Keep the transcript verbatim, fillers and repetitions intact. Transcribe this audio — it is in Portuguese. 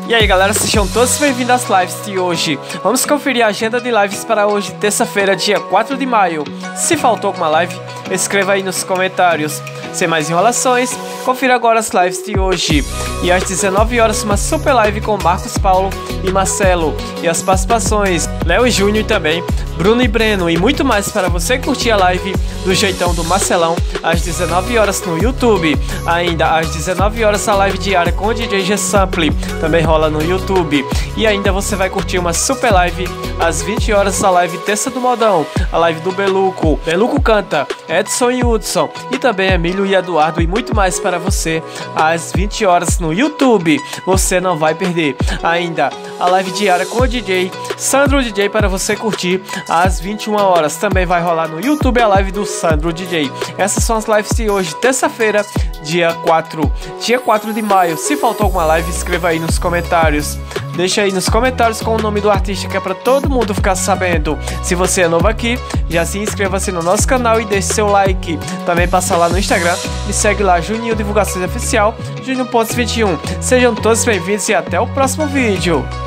E aí galera, sejam todos bem-vindos às lives de hoje. Vamos conferir a agenda de lives para hoje, terça-feira, dia quatro de maio. Se faltou alguma live, escreva aí nos comentários. Sem mais enrolações, confira agora as lives de hoje. E às dezenove horas, uma super live com Marcos Paulo e Marcelo. E as participações, Léo e Júnior também, Bruno e Breno e muito mais para você curtir a live do jeitão do Marcelão às dezenove horas no YouTube. Ainda às dezenove horas a live diária com o D J G-Sample também rola no YouTube. E ainda você vai curtir uma super live às vinte horas, a live Terça do Modão, a live do Beluco, Beluco canta, Edson e Hudson e também Emílio e Eduardo e muito mais para você às vinte horas no YouTube. Você não vai perder. Ainda a live diária com o D J Sandro D J para você curtir às vinte e uma horas. Também vai rolar no YouTube a live do Sandro D J. Essas são as lives de hoje, terça-feira, dia quatro. Dia quatro de maio. Se faltou alguma live, escreva aí nos comentários. Deixa aí nos comentários com o nome do artista, que é para todo mundo ficar sabendo. Se você é novo aqui, já se inscreva-se no nosso canal e deixe seu like. Também passa lá no Instagram e segue lá Juninho Divulgações Oficial, Juninho ponto vinte e um. Sejam todos bem-vindos e até o próximo vídeo.